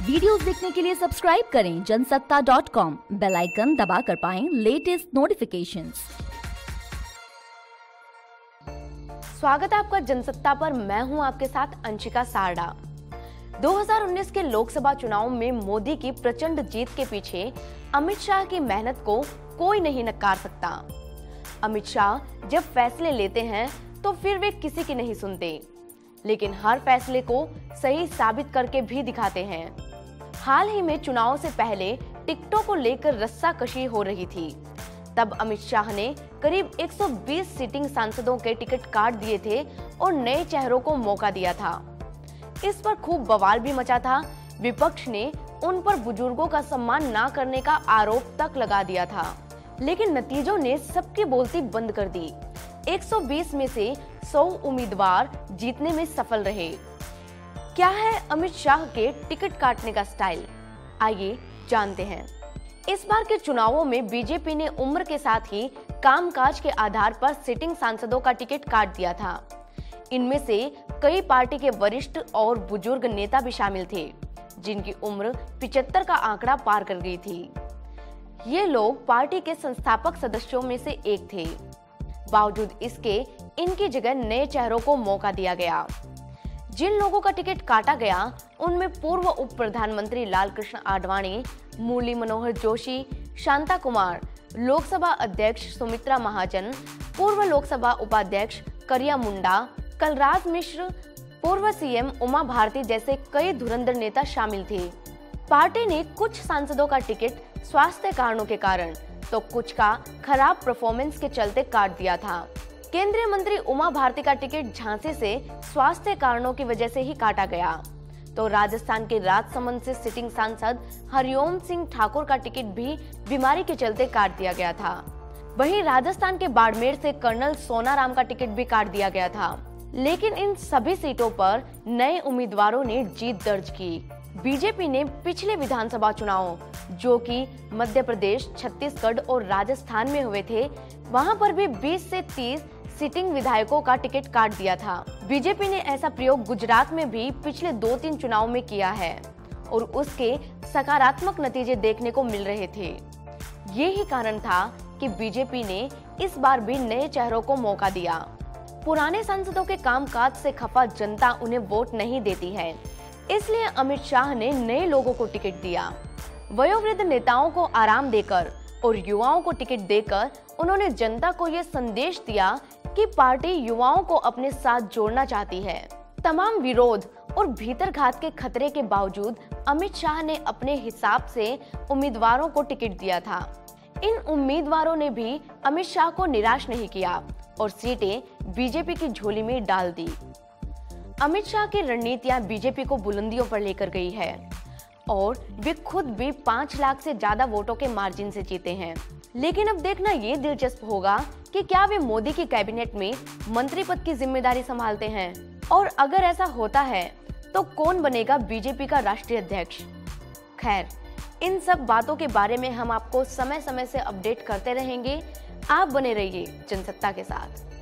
Videos देखने के लिए सब्सक्राइब करें जनसत्ता.com, बेल आइकन दबाकर पाएं लेटेस्ट नोटिफिकेशंस। स्वागत है आपका जनसत्ता पर। मैं हूं आपके साथ अंशिका सारडा। 2019 के लोकसभा चुनाव में मोदी की प्रचंड जीत के पीछे अमित शाह की मेहनत को कोई नहीं नकार सकता। अमित शाह जब फैसले लेते हैं तो फिर वे किसी की नहीं सुनते, लेकिन हर फैसले को सही साबित करके भी दिखाते हैं। हाल ही में चुनाव से पहले टिकटों को लेकर रस्साकशी हो रही थी। तब अमित शाह ने करीब 120 सिटिंग सांसदों के टिकट काट दिए थे और नए चेहरों को मौका दिया था। इस पर खूब बवाल भी मचा था। विपक्ष ने उन पर बुजुर्गों का सम्मान ना करने का आरोप तक लगा दिया था, लेकिन नतीजों ने सबकी बोलती बंद कर दी। 120 में से 100 उम्मीदवार जीतने में सफल रहे। क्या है अमित शाह के टिकट काटने का स्टाइल? आइए जानते हैं। इस बार के चुनावों में बीजेपी ने उम्र के साथ ही कामकाज के आधार पर सिटिंग सांसदों का टिकट काट दिया था। इनमें से कई पार्टी के वरिष्ठ और बुजुर्ग नेता भी शामिल थे, जिनकी उम्र 75 का आंकड़ा पार कर गई थी। ये लोग पार्टी के संस्थापक सदस्यों में से एक थे। बावजूद इसके इनकी जगह नए चेहरों को मौका दिया गया। जिन लोगों का टिकट काटा गया उनमें पूर्व उप प्रधानमंत्री लालकृष्ण आडवाणी, मुरली मनोहर जोशी, शांता कुमार, लोकसभा अध्यक्ष सुमित्रा महाजन, पूर्व लोकसभा उपाध्यक्ष करिया मुंडा, कलराज मिश्र, पूर्व सीएम उमा भारती जैसे कई धुरंधर नेता शामिल थे। पार्टी ने कुछ सांसदों का टिकट स्वास्थ्य कारणों के कारण तो कुछ का खराब परफॉर्मेंस के चलते काट दिया था। केंद्रीय मंत्री उमा भारती का टिकट झांसी से स्वास्थ्य कारणों की वजह से ही काटा गया, तो राजस्थान के राजसमंद से सिटिंग सांसद हरिओम सिंह ठाकुर का टिकट भी बीमारी के चलते काट दिया गया था। वहीं राजस्थान के बाड़मेर से कर्नल सोनाराम का टिकट भी काट दिया गया था। लेकिन इन सभी सीटों पर नए उम्मीदवारों ने जीत दर्ज की। बीजेपी ने पिछले विधानसभा चुनाव, जो कि मध्य प्रदेश, छत्तीसगढ़ और राजस्थान में हुए थे, वहां पर भी 20 से 30 सिटिंग विधायकों का टिकट काट दिया था। बीजेपी ने ऐसा प्रयोग गुजरात में भी पिछले 2-3 चुनाव में किया है और उसके सकारात्मक नतीजे देखने को मिल रहे थे। यही कारण था कि बीजेपी ने इस बार भी नए चेहरों को मौका दिया। पुराने सांसदों के कामकाज से खफा जनता उन्हें वोट नहीं देती है, इसलिए अमित शाह ने नए लोगों को टिकट दिया। वयोवृद्ध नेताओं को आराम देकर और युवाओं को टिकट देकर उन्होंने जनता को यह संदेश दिया कि पार्टी युवाओं को अपने साथ जोड़ना चाहती है। तमाम विरोध और भीतरघात के खतरे के बावजूद अमित शाह ने अपने हिसाब से उम्मीदवारों को टिकट दिया था। इन उम्मीदवारों ने भी अमित शाह को निराश नहीं किया और सीटें बीजेपी की झोली में डाल दी। अमित शाह की रणनीतियां बीजेपी को बुलंदियों पर लेकर गई है और वे खुद भी 5 लाख से ज्यादा वोटों के मार्जिन से जीते हैं। लेकिन अब देखना ये दिलचस्प होगा कि क्या वे मोदी की कैबिनेट में मंत्री पद की जिम्मेदारी संभालते हैं, और अगर ऐसा होता है तो कौन बनेगा बीजेपी का राष्ट्रीय अध्यक्ष। खैर, इन सब बातों के बारे में हम आपको समय समय से अपडेट करते रहेंगे। आप बने रहिए जनसत्ता के साथ।